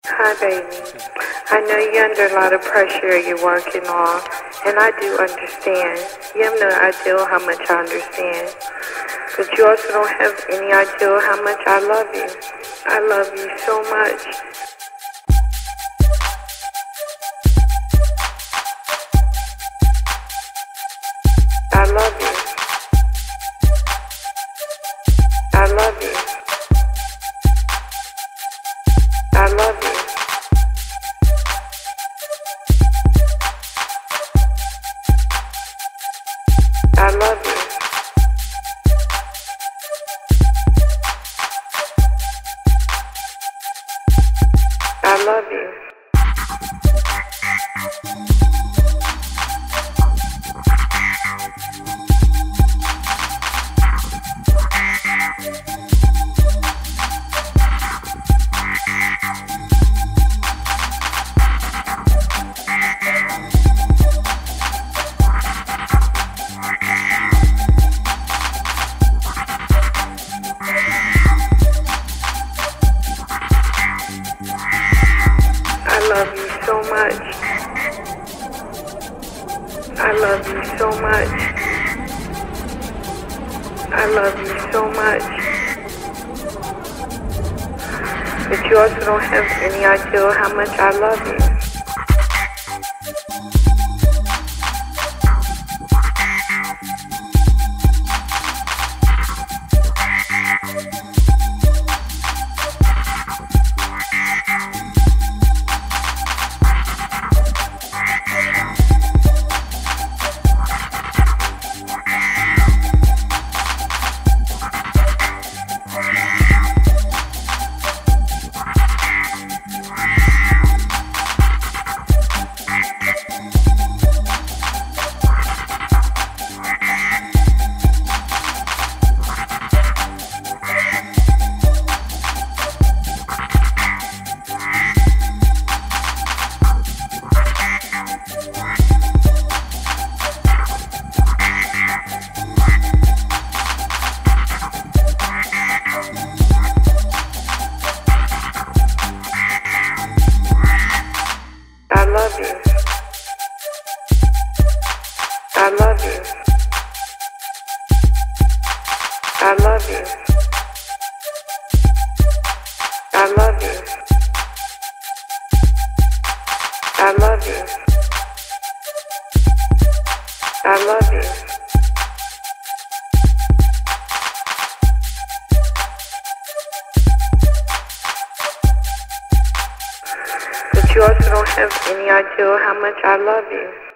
Hi, baby. I know you're under a lot of pressure you're working on, and I do understand. You have no idea how much I understand. But you also don't have any idea how much I love you. I love you so much. I love you. I love you. I love you. I love you. I love you. I love you so much. I love you so much. I love you so much. But you also don't have any idea how much I love you. I love you. I love you. I love you. I love you. I love you. I love you. But you also don't have any idea how much I love you.